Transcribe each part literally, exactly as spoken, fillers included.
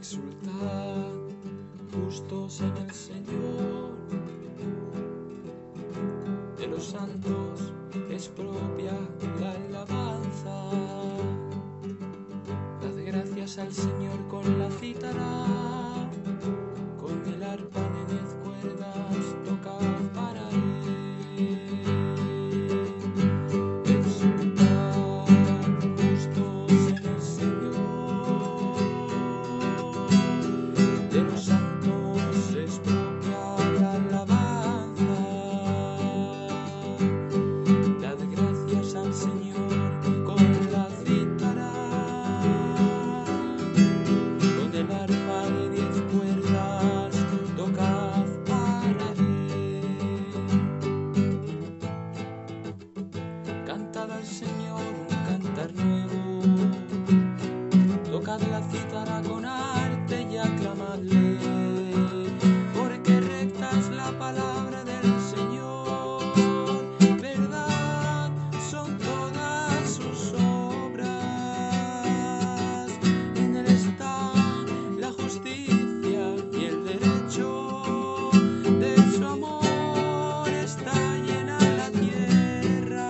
Exultad, justos en el Señor, de los santos es propia la alabanza. Dad gracias al Señor con la cítara, con el arpa de diez cuerdas tocad para Él. Exultad, justos en el Señor, de los santos es propia la alabanza. Dad gracias al Señor con la cítara, con el arpa de diez cuerdas tocad para Él. Cantad al Señor un cantar nuevo, tocad la cítara con arte y aclamadle, porque recta es la palabra del Señor, verdad son todas sus obras. En Él está la justicia y el derecho, de su amor está llena la tierra.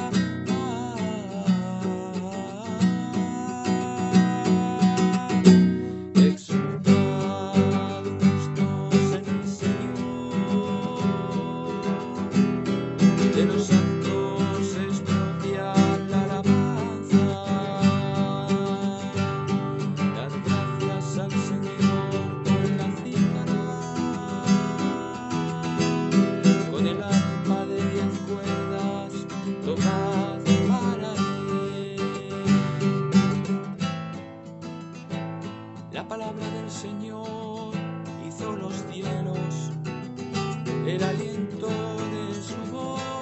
Exultad, justos en el Señor, de los santos es propia la alabanza. Dad gracias al Señor con la cítara, con el arpa de diez cuerdas tocad para Él. La palabra del Señor hizo los cielos, el aliento de su voz